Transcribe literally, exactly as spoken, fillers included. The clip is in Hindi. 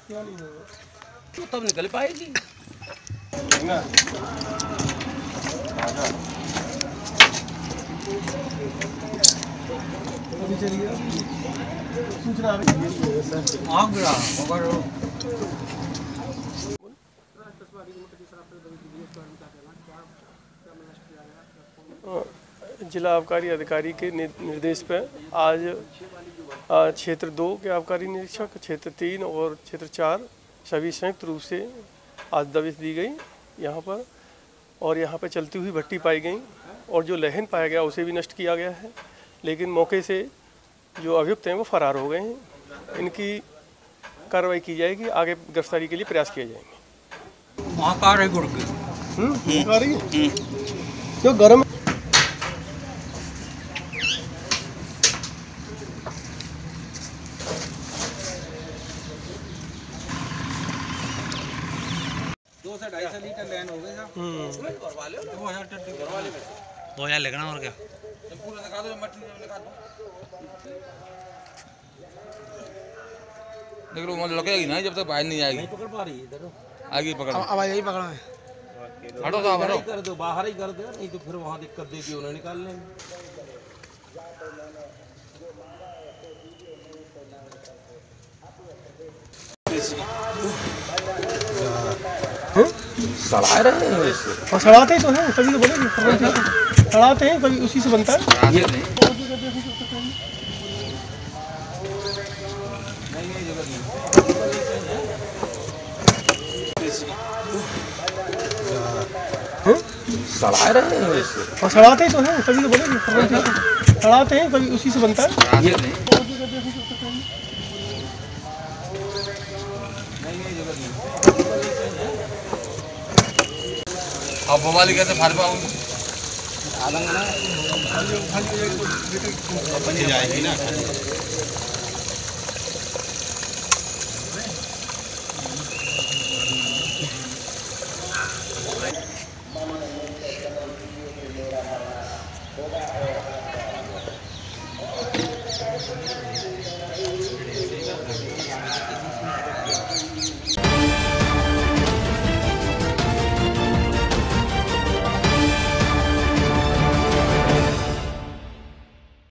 क्या नहीं होगा तो तब निकल पाएगी ना। अभी चलिए सूचना आ रही है सर। आग गिरा मगर जिला आबकारी अधिकारी के निर्देश पर आज क्षेत्र दो के आबकारी निरीक्षक, क्षेत्र तीन और क्षेत्र चार सभी संयुक्त रूप से आज दबिश दी गई यहाँ पर। और यहाँ पर चलती हुई भट्टी पाई गई और जो लहन पाया गया उसे भी नष्ट किया गया है, लेकिन मौके से जो अभियुक्त हैं वो फरार हो गए हैं। इनकी कार्रवाई की जाएगी, आगे गिरफ्तारी के लिए प्रयास किए जाएंगे। वहाँ कार है गुड़ की हम्म आ रही है जो गर्म दो से ढाई सौ लीटर लैन हो गए साहब। दो हजार टन भरवा ले दो हजार लगना और क्या पूरा दिखा दो मछली दिखा दो देख लो मतलब लगेगी ना जब तक बाहर नहीं आएगी। नहीं पकड़ पा रही है इधर आगे पकड़ अब यही पकड़ा है। हटो तो हटो कर दो, बाहर ही कर दो, नहीं तो फिर वहाँ दिक्कत देगी उन्हें निकालने में। सड़ा रहे हैं वैसे और सड़ाते तो हैं, कभी तो बोले सड़ाते हैं, कभी उसी से बनता है। सड़ा रहे हैं वैसे और सड़ाते तो हैं, कभी तो बोले सड़ाते हैं, कभी उसी से बनता है। अब मोबाइल कैसे फाड़ पाऊंगी जाएगी ना Thank you.